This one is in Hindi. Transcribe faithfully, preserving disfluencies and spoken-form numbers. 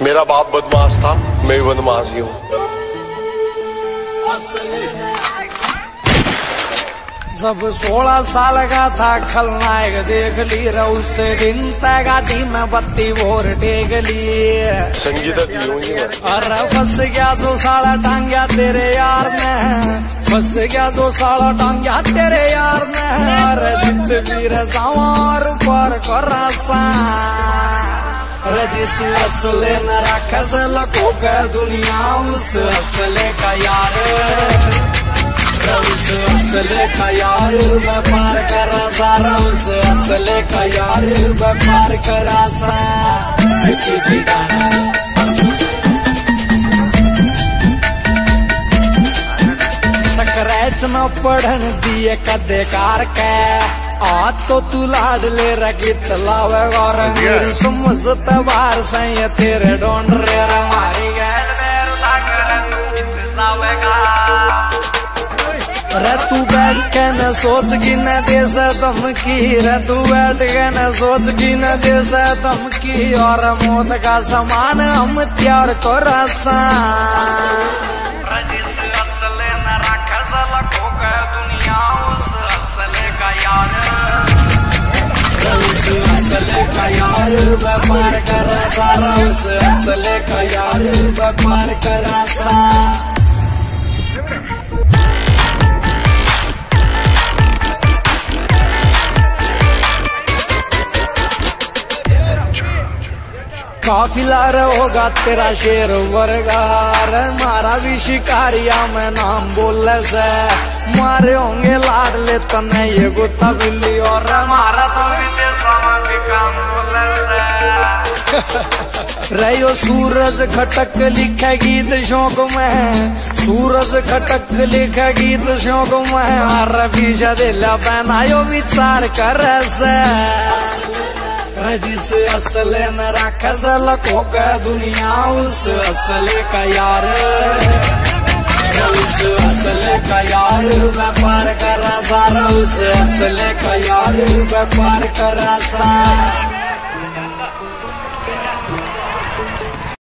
मेरा बाप बदमाश था, मैं भी बदमाश ही हूँ। जब सोलह साल का था खलनायक देख ली, उस दिन तय गाड़ी में बत्ती भोर टेक ली। संगीता दी होंगी मैं। अरे फंस गया दो साला टांग्या तेरे यार ने, फंस गया दो साला टांग्या तेरे यार ने। अरे जित वीर सवार पर करासा, जिस असले न रखस लको के दुनिया उस असले का यार, उस असले का यार व्यापार करा सारा, उस असले का यार व्यापार करा सा। स्क्रैच न पढ़न दिए कदे कार के, आज तो तू लाड ले रगित लावे और मेरी समझत बार से तेरे डोंड रे हमारी गैल मेर लागन तू कित जावेगा। रे तू बैठ के न सोच की न दे से धमकी, रे तू बैठ के न सोच की न दे से धमकी। और मौत का समान हम त्यार को रसा, जिस असले न रखस लको के दुनिया उस असले का यार, उस असले का यार व्यापार करा सारा, उस असले का यार व्यापार करा सा। काफिला होगा तेरा शेर वर्गार, मारा भी शिकारिया में नाम बोले से। मारे होंगे लाडले तने ये गुत्ता बिल्ली, और मारा तो विदेशा में भी काम बोले से। रहो सूरज खटक लिखे गीत शौक में, सूरज खटक लिखे गीत शौक में। और पीछे दिला पहनायो विचार कर से, जिस असले न रखस लको के दुनिया उस असले का यार, उस असले का यार व्यापार करा सारा, उस असले का यार व्यापार करा सा।